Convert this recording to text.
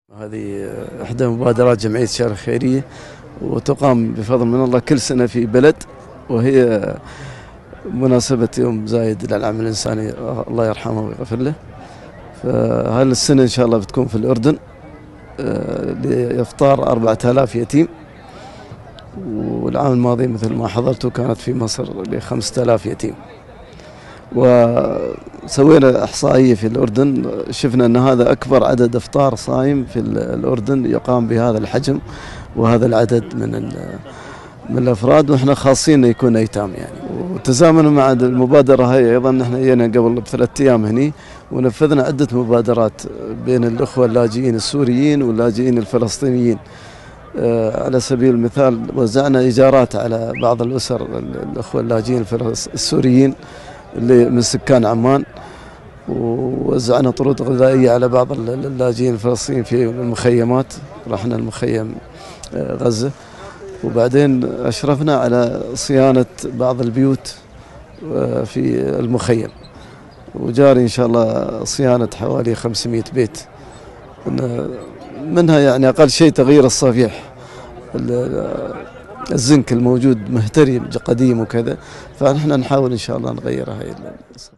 هذه إحدى مبادرات جمعية الشارع الخيرية، وتقام بفضل من الله كل سنة في بلد، وهي مناسبة يوم زايد للعمل الإنساني الله يرحمه ويغفر له. فهذه السنة إن شاء الله بتكون في الأردن لإفطار 4000 يتيم، والعام الماضي مثل ما حضرتوا كانت في مصر ل5000 يتيم. وسوينا إحصائية في الأردن، شفنا أن هذا أكبر عدد إفطار صايم في الأردن يقام بهذا الحجم وهذا العدد من الأفراد، وإحنا خاصين يكون أيتام يعني. وتزامنا مع المبادرة هاي أيضا نحن جينا قبل ب3 أيام هني ونفذنا عدة مبادرات بين الأخوة اللاجئين السوريين واللاجئين الفلسطينيين. على سبيل المثال وزعنا إيجارات على بعض الأسر الأخوة اللاجئين السوريين اللي من سكان عمان، ووزعنا طرود غذائية على بعض اللاجئين الفلسطينيين في المخيمات. رحنا المخيم غزة، وبعدين أشرفنا على صيانة بعض البيوت في المخيم، وجاري إن شاء الله صيانة حوالي 500 بيت، منها يعني أقل شيء تغيير الصفيح، الزنك الموجود مهتري قديم وكذا، فنحن نحاول إن شاء الله نغير هاي